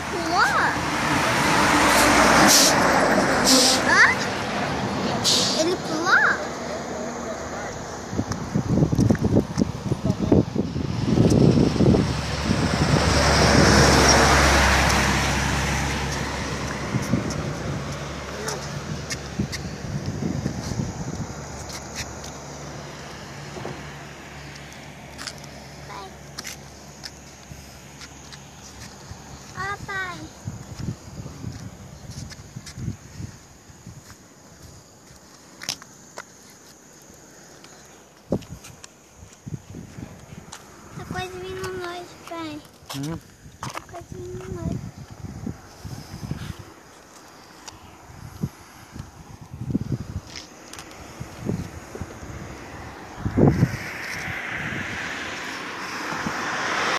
pulou? Hã? Ele pulou? Ah, pai. Tá quase vindo noite, pai. Tá quase vindo noite.